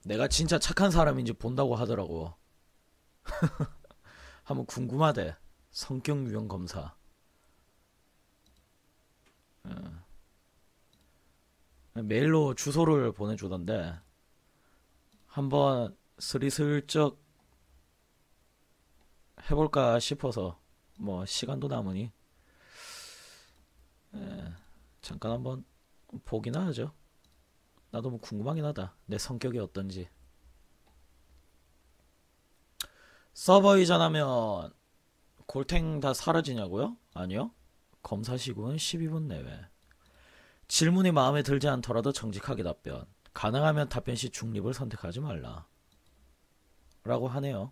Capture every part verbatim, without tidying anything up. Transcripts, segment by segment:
내가 진짜 착한 사람인지 본다고 하더라고. 한번 궁금하대. 성격 유형 검사. 어. 메일로 주소를 보내주던데 한번 스리슬쩍 해볼까 싶어서 뭐 시간도 남으니 에, 잠깐 한번 보긴 하죠. 나도 뭐 궁금하긴 하다. 내 성격이 어떤지. 서버 이전하면 골탱 다 사라지냐고요? 아니요. 검사 시국은 십이 분 내외. 질문이 마음에 들지 않더라도 정직하게 답변. 가능하면 답변 시 중립을 선택하지 말라. 라고 하네요.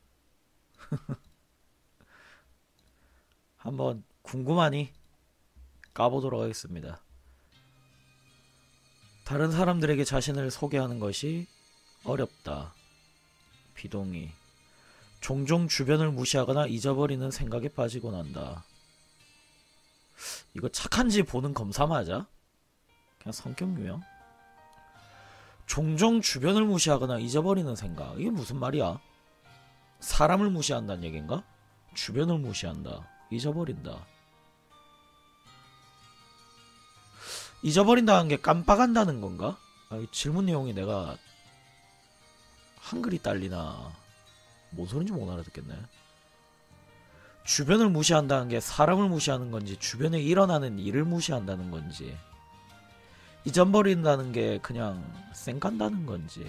한번 궁금하니 까보도록 하겠습니다. 다른 사람들에게 자신을 소개하는 것이 어렵다. 비동의. 종종 주변을 무시하거나 잊어버리는 생각에 빠지곤 한다. 이거 착한지 보는 검사 맞아? 그냥 성격 유형? 종종 주변을 무시하거나 잊어버리는 생각. 이게 무슨 말이야? 사람을 무시한다는 얘기인가? 주변을 무시한다. 잊어버린다. 잊어버린다는 게 깜빡한다는 건가? 아, 이 질문 내용이 내가 한글이 딸리나 뭔 소린지 못 알아듣겠네. 주변을 무시한다는 게 사람을 무시하는 건지 주변에 일어나는 일을 무시한다는 건지 잊어버린다는 게 그냥 쌩간다는 건지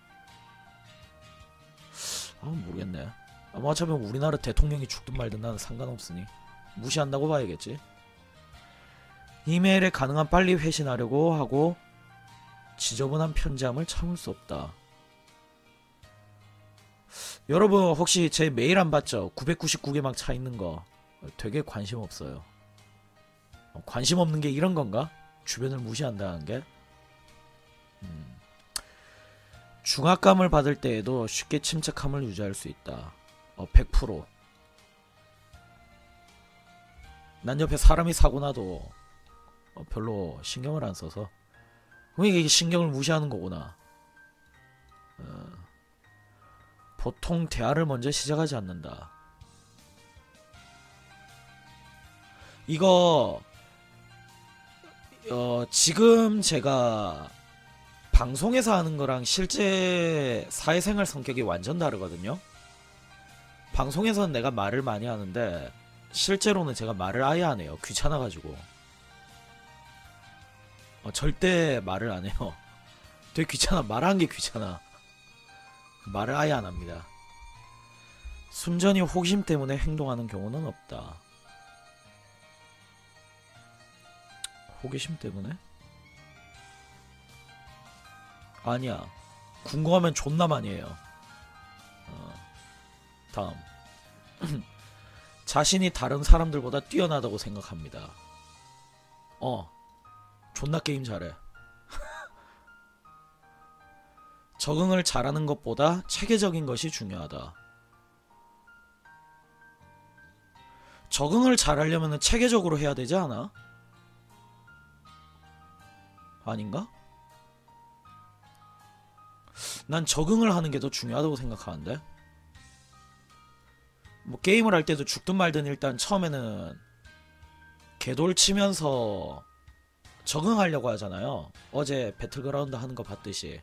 아 모르겠네. 아마 어차피 우리나라 대통령이 죽든 말든 나는 상관없으니 무시한다고 봐야겠지. 이메일에 가능한 빨리 회신하려고 하고 지저분한 편지함을 참을 수 없다. 여러분 혹시 제 메일 안 봤죠? 구백구십구 개 막 차있는 거 되게 관심 없어요. 관심 없는 게 이런 건가? 주변을 무시한다는 게? 음. 중압감을 받을 때에도 쉽게 침착함을 유지할 수 있다. 어, 백 퍼센트. 난 옆에 사람이 사고 나도 어, 별로 신경을 안 써서 왜 이게 신경을 무시하는 거구나. 어, 보통 대화를 먼저 시작하지 않는다. 이거 어, 지금 제가 방송에서 하는 거랑 실제 사회생활 성격이 완전 다르거든요. 방송에서는 내가 말을 많이 하는데 실제로는 제가 말을 아예 안 해요. 귀찮아가지고. 어, 절대 말을 안 해요. 되게 귀찮아. 말하는 게 귀찮아. 말을 아예 안 합니다. 순전히 호기심 때문에 행동하는 경우는 없다. 호기심 때문에? 아니야. 궁금하면 존나 많이 해요. 어, 다음. 자신이 다른 사람들보다 뛰어나다고 생각합니다. 어. 존나 게임 잘해. 적응을 잘하는 것보다 체계적인 것이 중요하다. 적응을 잘하려면 체계적으로 해야 되지 않아? 아닌가? 난 적응을 하는 게 더 중요하다고 생각하는데. 뭐 게임을 할 때도 죽든 말든 일단 처음에는 개돌 치면서 적응하려고 하잖아요. 어제 배틀그라운드 하는 거 봤듯이.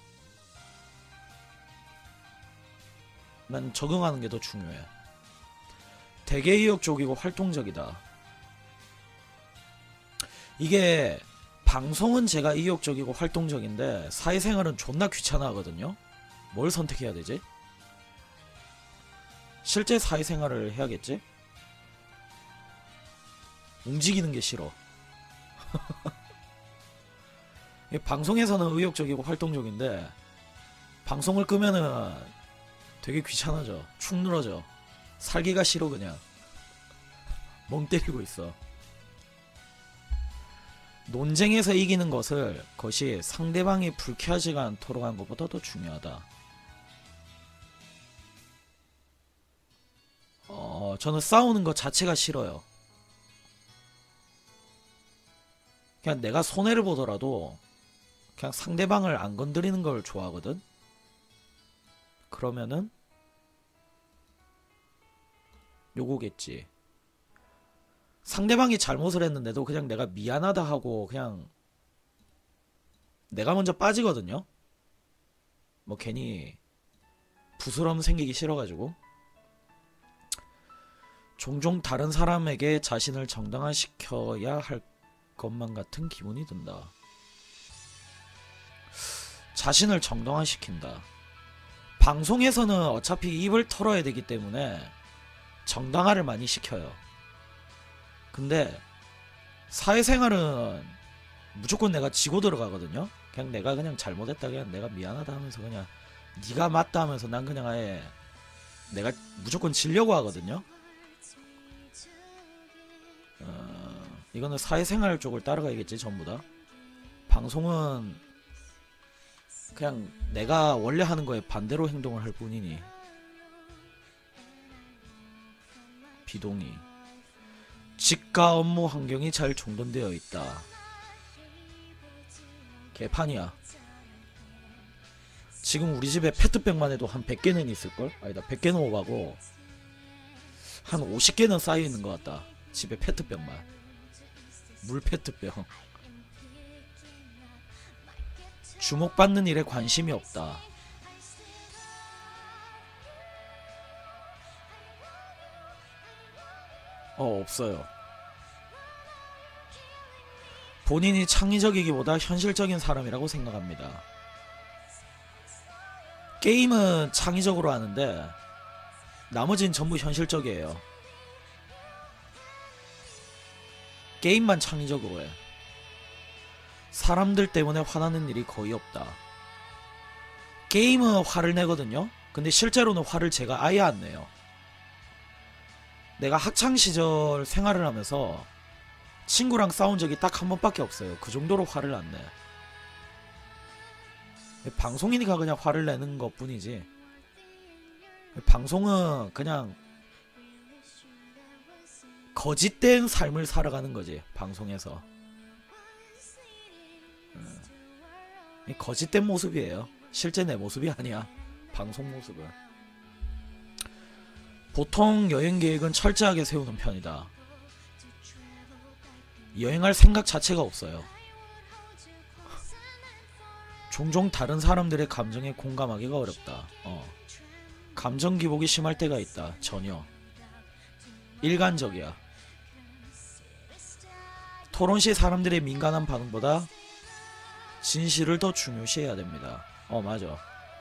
난 적응하는 게 더 중요해. 되게 의욕적이고 활동적이다. 이게 방송은 제가 의욕적이고 활동적인데 사회생활은 존나 귀찮아 하거든요. 뭘 선택해야 되지? 실제 사회생활을 해야겠지? 움직이는 게 싫어. 방송에서는 의욕적이고 활동적인데 방송을 끄면은 되게 귀찮아져. 축 늘어져. 살기가 싫어 그냥. 멍 때리고 있어. 논쟁에서 이기는 것을 것이 상대방이 불쾌하지가 않도록 한 것보다 더 중요하다. 어, 저는 싸우는 것 자체가 싫어요. 그냥 내가 손해를 보더라도 그냥 상대방을 안 건드리는 걸 좋아하거든. 그러면은 요거겠지. 상대방이 잘못을 했는데도 그냥 내가 미안하다 하고 그냥 내가 먼저 빠지거든요. 뭐 괜히 부스럼 생기기 싫어가지고. 종종 다른 사람에게 자신을 정당화시켜야 할 것만 같은 기분이 든다. 자신을 정당화시킨다. 방송에서는 어차피 입을 털어야 되기 때문에 정당화를 많이 시켜요. 근데 사회생활은 무조건 내가 지고 들어가거든요. 그냥 내가 그냥 잘못했다, 그냥 내가 미안하다 하면서 그냥 네가 맞다 하면서 난 그냥 아예 내가 무조건 지려고 하거든요. 어, 이거는 사회생활 쪽을 따라가야겠지 전부 다. 방송은 그냥 내가 원래 하는 거에 반대로 행동을 할 뿐이니. 비동의. 직가 업무 환경이 잘 종전되어 있다. 개판이야. 지금 우리 집에 페트병만 해도 한 백 개는 있을걸? 아니다, 백 개는 오바고 한 오십 개는 쌓여있는 것 같다. 집에 페트병만. 물 페트병. 주목받는 일에 관심이 없다. 어, 없어요. 본인이 창의적이기보다 현실적인 사람이라고 생각합니다. 게임은 창의적으로 하는데 나머지는 전부 현실적이에요. 게임만 창의적으로 해. 사람들 때문에 화나는 일이 거의 없다. 게임은 화를 내거든요. 근데 실제로는 화를 제가 아예 안 내요. 내가 학창시절 생활을 하면서 친구랑 싸운 적이 딱 한 번밖에 없어요. 그 정도로 화를 안 내. 방송이니까 그냥 화를 내는 것 뿐이지. 방송은 그냥 거짓된 삶을 살아가는 거지. 방송에서 거짓된 모습이에요. 실제 내 모습이 아니야. 방송 모습은. 보통 여행 계획은 철저하게 세우는 편이다. 여행할 생각 자체가 없어요. 종종 다른 사람들의 감정에 공감하기가 어렵다. 어. 감정 기복이 심할 때가 있다. 전혀. 일관적이야. 토론 시 사람들의 민감한 반응보다 진실을 더 중요시해야 됩니다. 어, 맞아.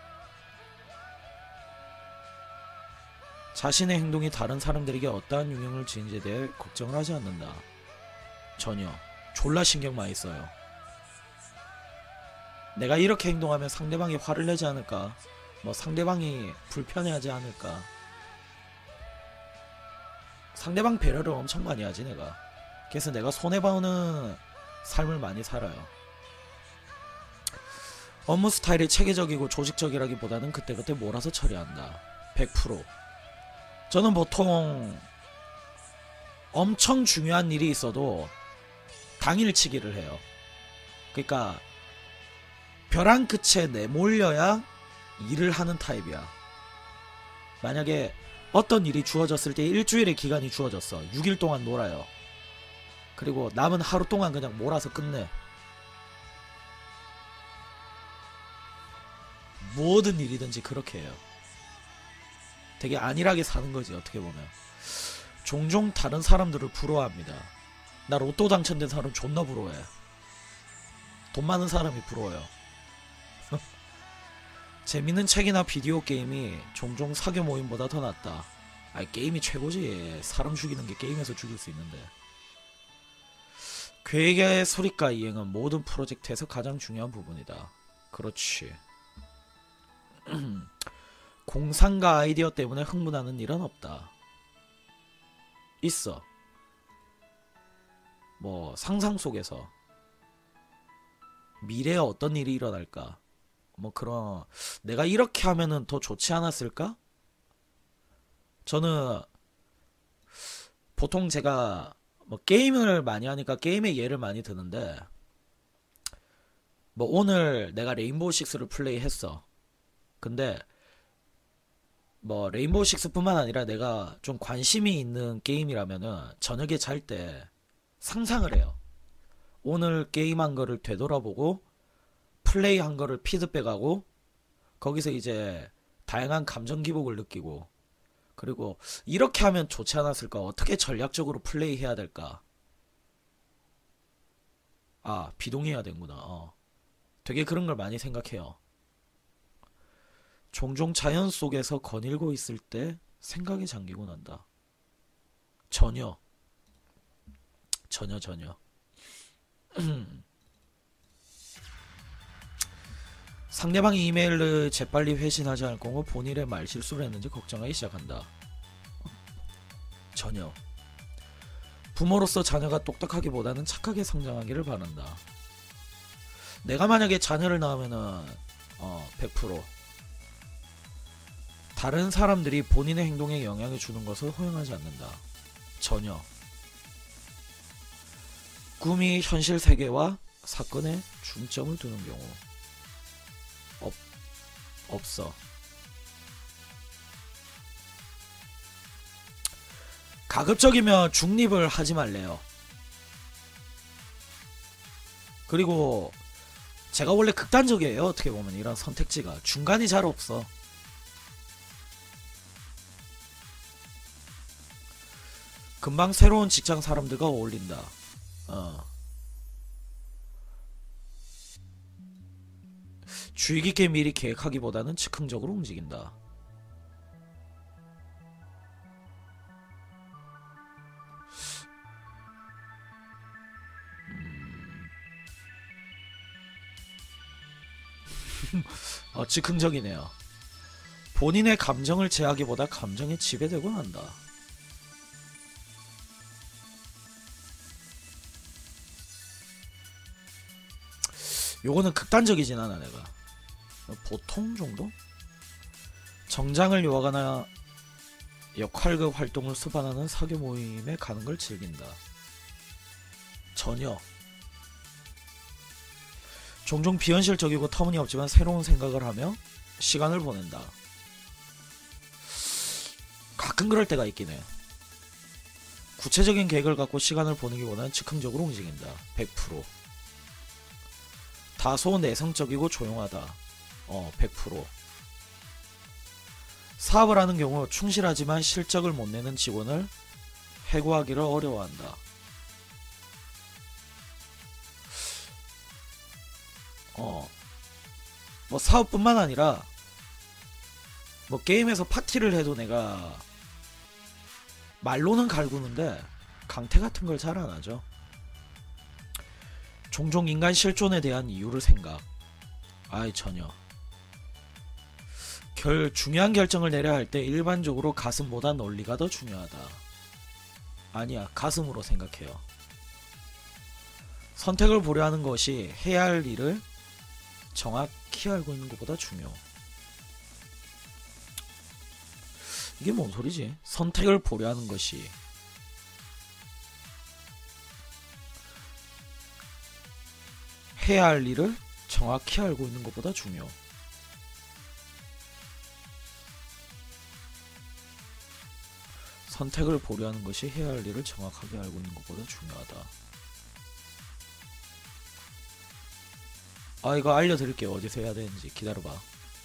자신의 행동이 다른 사람들에게 어떠한 영향을 주는지에 대해 걱정을 하지 않는다. 전혀. 졸라 신경 많이 써요. 내가 이렇게 행동하면 상대방이 화를 내지 않을까, 뭐 상대방이 불편해하지 않을까. 상대방 배려를 엄청 많이 하지 내가. 그래서 내가 손해보는 삶을 많이 살아요. 업무 스타일이 체계적이고 조직적이라기보다는 그때그때 몰아서 처리한다. 백 퍼센트. 저는 보통 엄청 중요한 일이 있어도 당일치기를 해요. 그러니까 벼랑 끝에 내몰려야 일을 하는 타입이야. 만약에 어떤 일이 주어졌을 때 일주일의 기간이 주어졌어. 육 일 동안 놀아요. 그리고 남은 하루 동안 그냥 몰아서 끝내. 모든 일이든지 그렇게 해요. 되게 안일하게 사는 거지 어떻게 보면. 종종 다른 사람들을 부러워합니다. 나 로또 당첨된 사람 존나 부러워해. 돈 많은 사람이 부러워요. 재밌는 책이나 비디오 게임이 종종 사교 모임보다 더 낫다. 아, 게임이 최고지. 사람 죽이는 게 게임에서 죽일 수 있는데. 계획의 수립과 이행은 모든 프로젝트에서 가장 중요한 부분이다. 그렇지. 공상과 아이디어 때문에 흥분하는 일은 없다. 있어. 뭐 상상 속에서 미래에 어떤 일이 일어날까, 뭐 그런, 내가 이렇게 하면은 더 좋지 않았을까? 저는 보통 제가 뭐 게임을 많이 하니까 게임의 예를 많이 드는데, 뭐 오늘 내가 레인보우 식스를 플레이했어. 근데 뭐 레인보우 식스뿐만 아니라 내가 좀 관심이 있는 게임이라면은 저녁에 잘 때 상상을 해요. 오늘 게임한 거를 되돌아보고 플레이한 거를 피드백하고 거기서 이제 다양한 감정 기복을 느끼고, 그리고 이렇게 하면 좋지 않았을까, 어떻게 전략적으로 플레이해야 될까. 아, 비동의해야 되는구나. 어. 되게 그런 걸 많이 생각해요. 종종 자연 속에서 거닐고 있을 때 생각에 잠기곤 한다. 전혀. 전혀 전혀. 상대방이 이메일을 재빨리 회신하지 않을 경우 본인의 말실수를 했는지 걱정하기 시작한다. 전혀. 부모로서 자녀가 똑똑하기보다는 착하게 성장하기를 바란다. 내가 만약에 자녀를 낳으면은 어, 백 퍼센트 다른 사람들이 본인의 행동에 영향을 주는 것을 허용하지 않는다. 전혀. 꿈이 현실 세계와 사건에 중점을 두는 경우 없, 없어. 가급적이면 중립을 하지 말래요. 그리고 제가 원래 극단적이에요. 어떻게 보면 이런 선택지가 중간이 잘 없어. 금방 새로운 직장 사람들과 어울린다. 어. 주의 깊게 미리 계획하기보다는 즉흥적으로 움직인다. 음. 어, 즉흥적이네요. 본인의 감정을 제하기보다 감정에 지배되곤 한다. 요거는 극단적이진 않아. 내가 보통 정도? 정장을 요하거나 역할극 활동을 수반하는 사교 모임에 가는 걸 즐긴다. 전혀. 종종 비현실적이고 터무니없지만 새로운 생각을 하며 시간을 보낸다. 가끔 그럴 때가 있긴 해요. 구체적인 계획을 갖고 시간을 보내기보다는 즉흥적으로 움직인다. 백 퍼센트. 다소 내성적이고 조용하다. 어, 백 퍼센트. 사업을 하는 경우 충실하지만 실적을 못 내는 직원을 해고하기를 어려워한다. 어, 뭐 사업뿐만 아니라 뭐 게임에서 파티를 해도 내가 말로는 갈구는데 강퇴 같은 걸 잘 안 하죠. 종종 인간 실존에 대한 이유를 생각. 아이, 전혀. 결 중요한 결정을 내려야 할 때 일반적으로 가슴보다 논리가 더 중요하다. 아니야, 가슴으로 생각해요. 선택을 보려 하는 것이 해야 할 일을 정확히 알고 있는 것보다 중요. 이게 뭔 소리지? 선택을 보려 하는 것이 해야 할 일을 정확히 알고 있는 것보다 중요. 선택을 보려 하는 것이 해야 할 일을 정확하게 알고 있는 것보다 중요하다. 아, 이거 알려드릴게요. 어디서 해야 되는지. 기다려봐.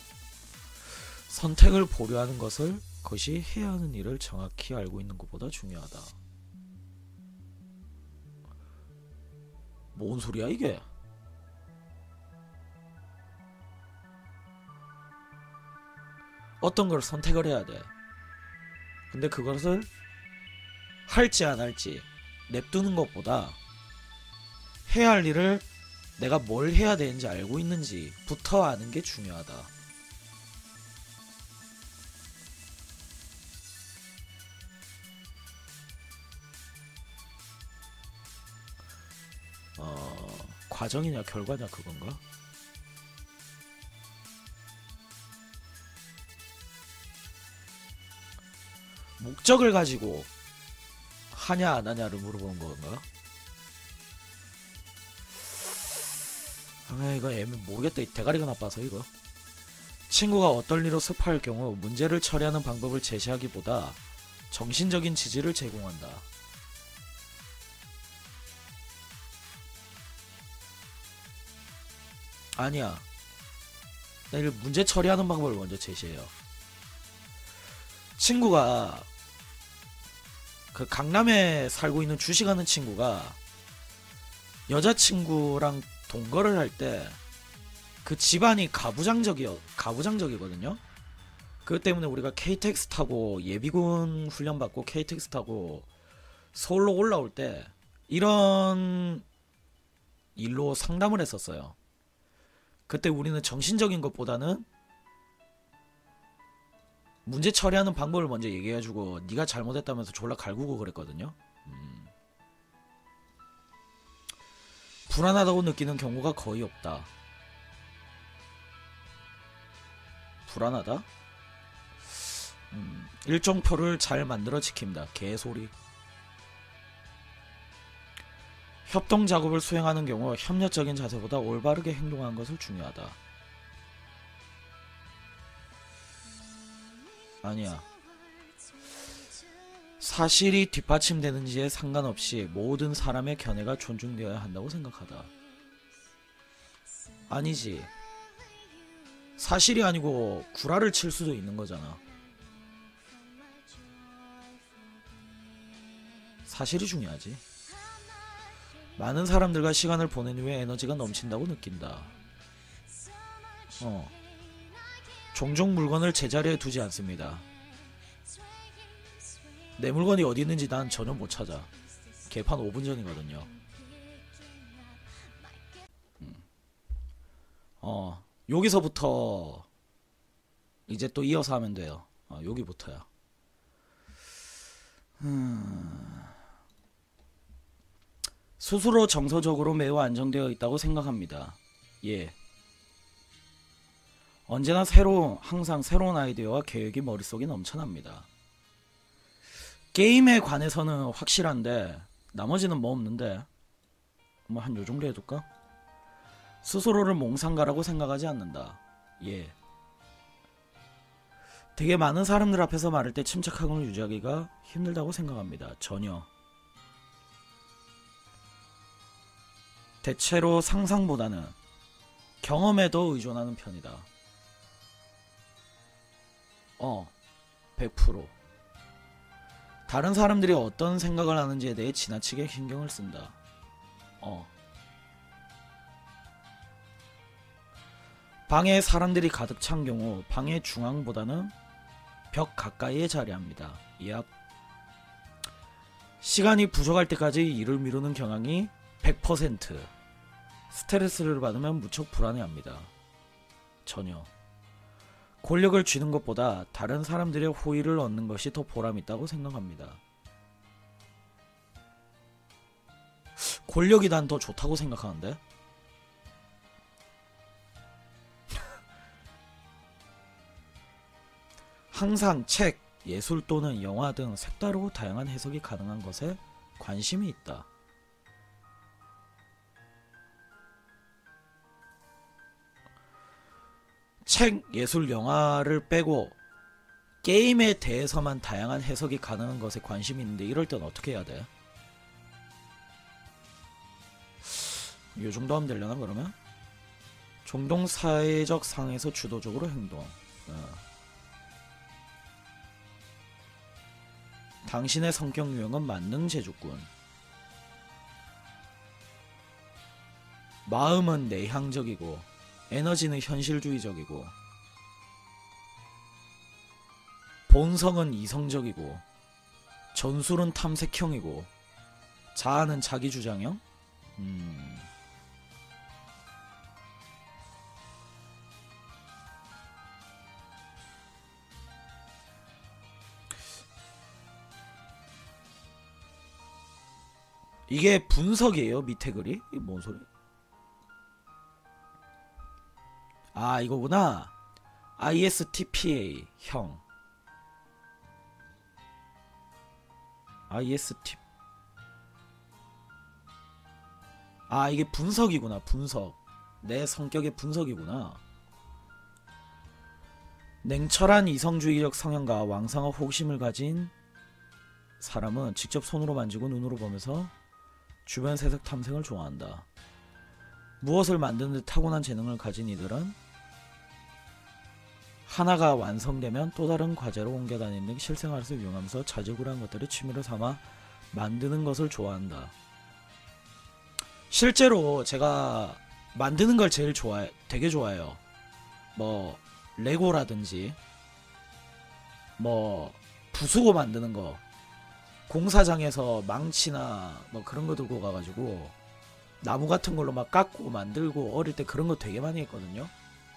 선택을 보려 하는 것을 그것이 해야 하는 일을 정확히 알고 있는 것보다 중요하다. 뭔 소리야 이게? 어떤 걸 선택을 해야 돼. 근데 그것을 할지 안 할지 냅두는 것보다 해야 할 일을 내가 뭘 해야 되는지 알고 있는지부터 아는 게 중요하다. 어, 과정이냐 결과냐 그건가? 목적을 가지고 하냐 안 하냐를 물어보는 건가? 아, 이거 애매 모르겠다. 이 대가리가 나빠서 이거. 친구가 어떤 일로 습할 경우 문제를 처리하는 방법을 제시하기보다 정신적인 지지를 제공한다. 아니야. 내일 문제 처리하는 방법을 먼저 제시해요. 친구가 그 강남에 살고 있는 주식하는 친구가 여자친구랑 동거를 할 때 그 집안이 가부장적이요 가부장적이거든요. 그것 때문에 우리가 케이티엑스 타고 예비군 훈련 받고 케이티엑스 타고 서울로 올라올 때 이런 일로 상담을 했었어요. 그때 우리는 정신적인 것보다는 문제 처리하는 방법을 먼저 얘기해주고 네가 잘못했다면서 졸라 갈구고 그랬거든요. 음. 불안하다고 느끼는 경우가 거의 없다. 불안하다? 음, 일정표를 잘 만들어 지킨다. 개소리. 협동 작업을 수행하는 경우 협력적인 자세보다 올바르게 행동하는 것을 중요하다. 아니야. 사실이 뒷받침되는지에 상관없이 모든 사람의 견해가 존중되어야 한다고 생각하다. 아니지. 사실이 아니고 구라를 칠 수도 있는 거잖아. 사실이 중요하지. 많은 사람들과 시간을 보낸 후에 에너지가 넘친다고 느낀다. 어. 종종 물건을 제자리에 두지 않습니다. 내 물건이 어디 있는지 난 전혀 못 찾아. 개판 오 분 전이거든요. 음. 어. 여기서부터 이제 또 이어서 하면 돼요. 어, 여기부터야. 음... 스스로 정서적으로 매우 안정되어 있다고 생각합니다. 예. 언제나 새로 항상 새로운 아이디어와 계획이 머릿속에 넘쳐납니다. 게임에 관해서는 확실한데 나머지는 뭐 없는데 뭐 한 요정도 해둘까? 스스로를 몽상가라고 생각하지 않는다. 예. 되게 많은 사람들 앞에서 말할 때 침착함을 유지하기가 힘들다고 생각합니다. 전혀. 대체로 상상보다는 경험에 더 의존하는 편이다. 어, 백 퍼센트. 다른 사람들이 어떤 생각을 하는지에 대해 지나치게 신경을 쓴다. 어. 방에 사람들이 가득 찬 경우 방의 중앙보다는 벽 가까이에 자리합니다. 얍. 시간이 부족할 때까지 일을 미루는 경향이 백 퍼센트. 스트레스를 받으면 무척 불안해합니다. 전혀. 권력을 쥐는 것보다 다른 사람들의 호의를 얻는 것이 더 보람있다고 생각합니다. 권력이 난 더 좋다고 생각하는데? 항상 책, 예술 또는 영화 등 색다르고 다양한 해석이 가능한 것에 관심이 있다. 책, 예술, 영화를 빼고 게임에 대해서만 다양한 해석이 가능한 것에 관심이 있는데 이럴 땐 어떻게 해야 돼? 요 정도 하면 되려나 그러면? 종종 사회적 상에서 주도적으로 행동. 어. 당신의 성격 유형은 만능 재주꾼. 마음은 내향적이고 에너지는 현실주의적이고 본성은 이성적이고 전술은 탐색형이고 자아는 자기주장형? 음... 이게 분석이에요? 밑에 글이? 이게 뭔 소리? 아 이거구나. 아이에스티피에이 형. 아이에스티 아 이게 분석이구나. 분석. 내 성격의 분석이구나. 냉철한 이성주의적 성향과 왕성한 호기심을 가진 사람은 직접 손으로 만지고 눈으로 보면서 주변 세상 탐색을 좋아한다. 무엇을 만드는 데 타고난 재능을 가진 이들은 하나가 완성되면 또 다른 과제로 옮겨다니는 등 실생활에서 이용하면서 자질구레한 것들을 취미로 삼아 만드는 것을 좋아한다. 실제로 제가 만드는 걸 제일 좋아해, 되게 좋아해요. 뭐 레고라든지 뭐 부수고 만드는 거, 공사장에서 망치나 뭐 그런 거 들고 가가지고 나무 같은 걸로 막 깎고 만들고, 어릴 때 그런 거 되게 많이 했거든요.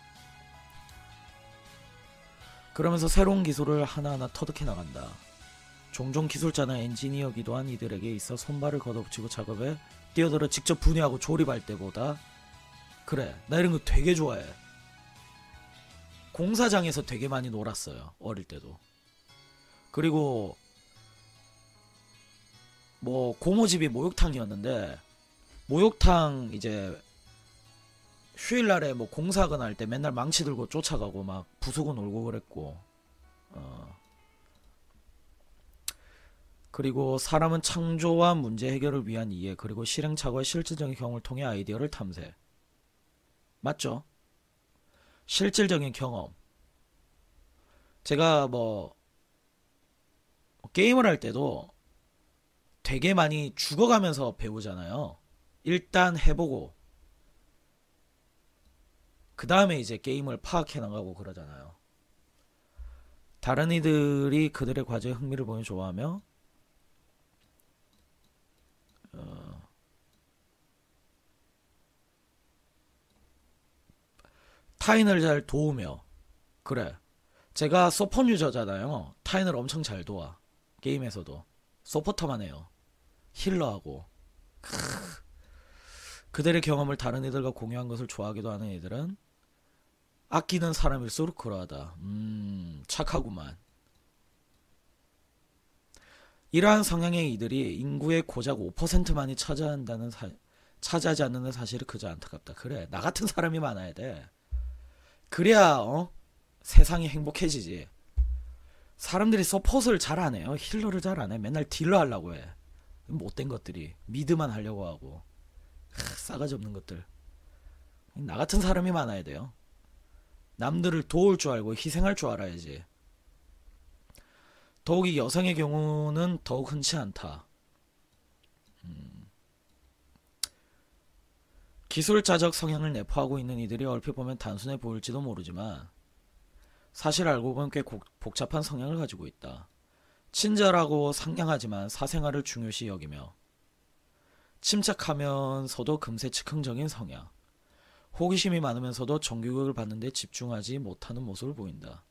그러면서 새로운 기술을 하나하나 터득해 나간다. 종종 기술자나 엔지니어기도 한 이들에게 있어 손발을 걷어붙이고 작업에 뛰어들어 직접 분해하고 조립할 때보다, 그래, 나 이런 거 되게 좋아해. 공사장에서 되게 많이 놀았어요, 어릴 때도. 그리고 뭐 고모집이 목욕탕이었는데, 목욕탕 이제 휴일날에 뭐 공사하거나 할 때 맨날 망치 들고 쫓아가고 막 부수고 놀고 그랬고, 어. 그리고 사람은 창조와 문제 해결을 위한 이해, 그리고 실행착오의 실질적인 경험을 통해 아이디어를 탐색. 맞죠? 실질적인 경험. 제가 뭐 게임을 할 때도 되게 많이 죽어가면서 배우잖아요. 일단 해보고 그 다음에 이제 게임을 파악해 나가고 그러잖아요. 다른 이들이 그들의 과제에 흥미를 보여 좋아하며 어, 타인을 잘 도우며, 그래, 제가 서폿 유저잖아요. 타인을 엄청 잘 도와. 게임에서도 서포터만 해요. 힐러하고. 크으. 그들의 경험을 다른 이들과 공유한 것을 좋아하기도 하는 이들은 아끼는 사람일수록 그러하다. 음, 착하구만. 이러한 성향의 이들이 인구의 고작 오 퍼센트만이 차지한다는 사, 차지하지 않는 사실이 그저 안타깝다. 그래, 나 같은 사람이 많아야 돼. 그래야 어? 세상이 행복해지지. 사람들이 서폿을 잘 안 해요. 힐러를 잘 안 해. 맨날 딜러 하려고 해. 못된 것들이 미드만 하려고 하고. 하, 싸가지 없는 것들. 나 같은 사람이 많아야 돼요. 남들을 도울 줄 알고 희생할 줄 알아야지. 더욱이 여성의 경우는 더욱 흔치 않다. 음. 기술자적 성향을 내포하고 있는 이들이 얼핏 보면 단순해 보일지도 모르지만 사실 알고 보면 꽤 고, 복잡한 성향을 가지고 있다. 친절하고 상냥하지만 사생활을 중요시 여기며 침착하면서도 금세 즉흥적인 성향, 호기심이 많으면서도 정규교육을 받는 데 집중하지 못하는 모습을 보인다.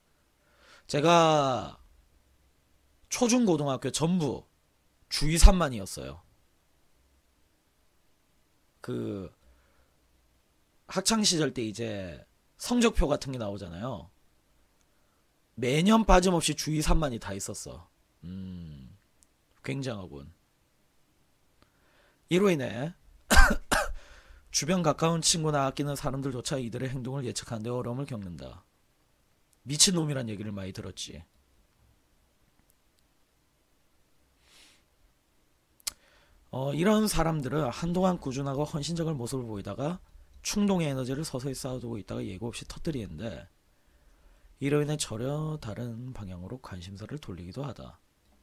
제가 초중고등학교 전부 주의 산만이었어요. 그 학창시절 때 이제 성적표 같은 게 나오잖아요. 매년 빠짐없이 주의 산만이 다 있었어. 음, 굉장하군. 이로 인해 주변 가까운 친구나 아끼는 사람들조차 이들의 행동을 예측하는 데 어려움을 겪는다. 미친놈이란 얘기를 많이 들었지. 어, 이런 사람들은 한동안 꾸준하고 헌신적인 모습을 보이다가 충동의 에너지를 서서히 쌓아두고 있다가 예고 없이 터뜨리는데, 이로 인해 전혀 다른 방향으로 관심사를 돌리기도 하다.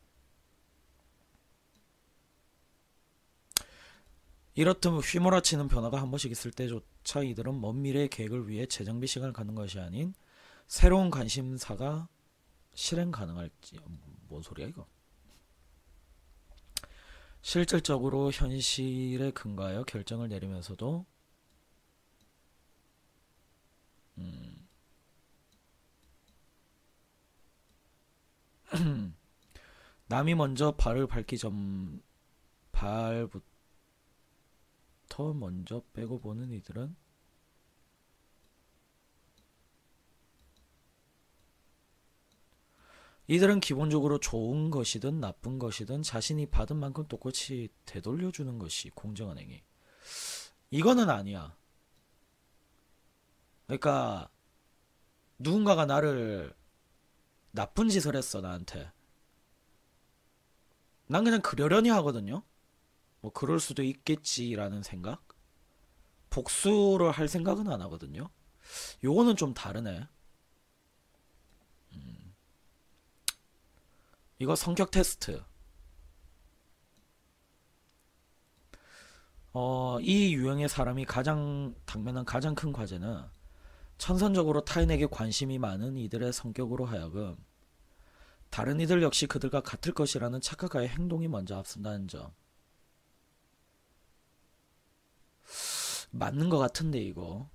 이렇듯 휘몰아치는 변화가 한 번씩 있을 때조차 이들은 먼 미래의 계획을 위해 재정비 시간을 갖는 것이 아닌 새로운 관심사가 실행 가능할지, 뭔 소리야 이거. 실질적으로 현실에 근거하여 결정을 내리면서도 음, 남이 먼저 발을 밟기 전 발부터 먼저 빼고 보는 이들은 이들은 기본적으로 좋은 것이든 나쁜 것이든 자신이 받은 만큼 똑같이 되돌려주는 것이 공정한 행위. 이거는 아니야. 그러니까 누군가가 나를 나쁜 짓을 했어, 나한테. 난 그냥 그러려니 하거든요. 뭐 그럴 수도 있겠지라는 생각. 복수를 할 생각은 안 하거든요. 요거는 좀 다르네. 이거 성격 테스트. 어, 이 유형의 사람이 가장 당면한 가장 큰 과제는 천선적으로 타인에게 관심이 많은 이들의 성격으로 하여금 다른 이들 역시 그들과 같을 것이라는 착각과의 행동이 먼저 앞선다는 점. 맞는 것 같은데 이거.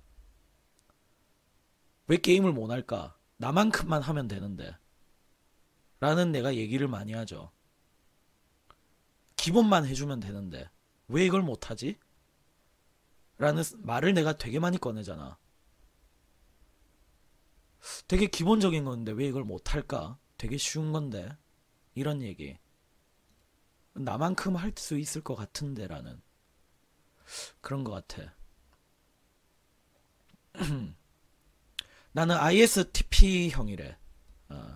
왜 게임을 못 할까? 나만큼만 하면 되는데. 라는 내가 얘기를 많이 하죠. 기본만 해주면 되는데 왜 이걸 못하지? 라는 말을 내가 되게 많이 꺼내잖아. 되게 기본적인 건데 왜 이걸 못할까? 되게 쉬운 건데 이런 얘기. 나만큼 할 수 있을 것 같은데 라는 그런 것 같아. 나는 아이에스티피형이래. 어.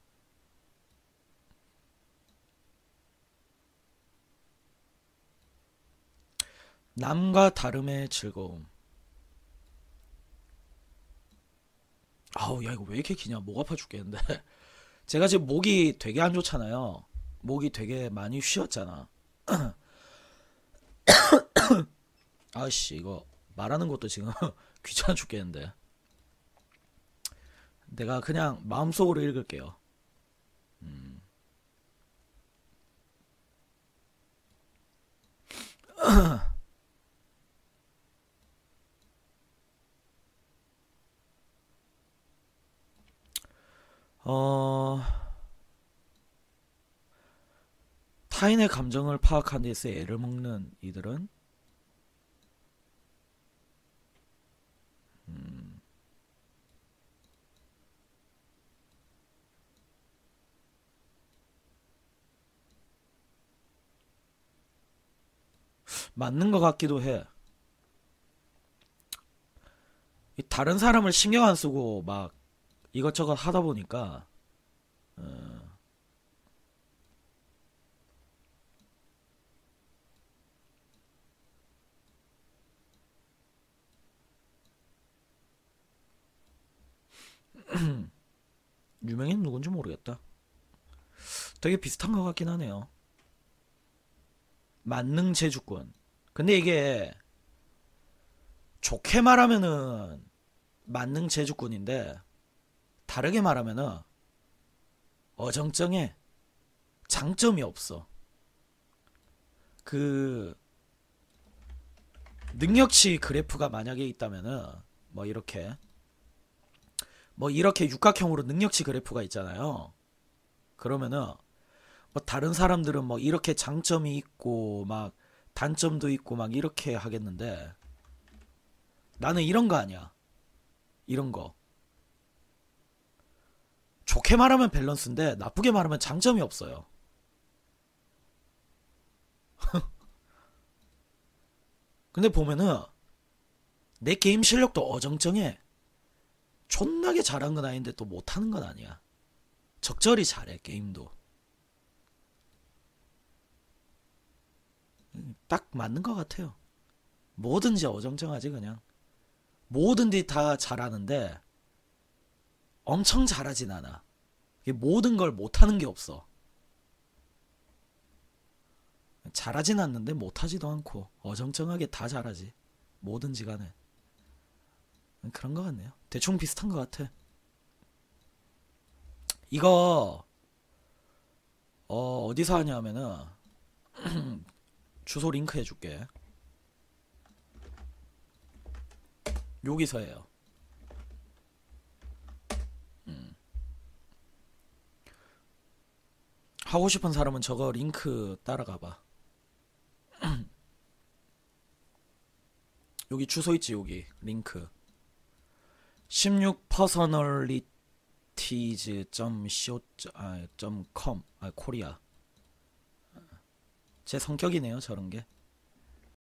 남과 다름의 즐거움. 아우, 야, 이거 왜 이렇게 기냐? 목 아파 죽겠는데. 제가 지금 목이 되게 안 좋잖아요. 목이 되게 많이 쉬었잖아. 아씨, 이거 말하는 것도 지금 귀찮아 죽겠는데. 내가 그냥 마음속으로 읽을게요. 음. 어, 타인의 감정을 파악하는 데서 애를 먹는 이들은 음, 맞는 것 같기도 해. 이 다른 사람을 신경 안 쓰고 막 이것저것 하다 보니까 어, 유명인 누군지 모르겠다. 되게 비슷한 것 같긴 하네요. 만능 제주권. 근데 이게 좋게 말하면은 만능 제주꾼인데 다르게 말하면은 어정쩡해. 장점이 없어. 그 능력치 그래프가 만약에 있다면은 뭐 이렇게 뭐 이렇게 육각형으로 능력치 그래프가 있잖아요. 그러면은 뭐 다른 사람들은 뭐 이렇게 장점이 있고 막 단점도 있고 막 이렇게 하겠는데 나는 이런 거 아니야. 이런 거. 좋게 말하면 밸런스인데 나쁘게 말하면 장점이 없어요. 근데 보면은 내 게임 실력도 어정쩡해. 존나게 잘한 건 아닌데 또 못하는 건 아니야. 적절히 잘해 게임도. 딱 맞는 것 같아요. 뭐든지 어정쩡하지 그냥. 뭐든지 다 잘하는데 엄청 잘하진 않아. 모든 걸 못하는 게 없어. 잘하진 않는데 못하지도 않고 어정쩡하게 다 잘하지. 뭐든지 간에. 그런 것 같네요. 대충 비슷한 것 같아. 이거 어, 어디서 하냐면은 주소 링크 해줄게. 여기서 해요. 음. 하고 싶은 사람은 저거 링크 따라가봐. 여기 주소 있지 여기 링크. 십육 퍼서널리티즈 점 씨오 점 컴 아 코리아. 제 성격이네요 저런 게.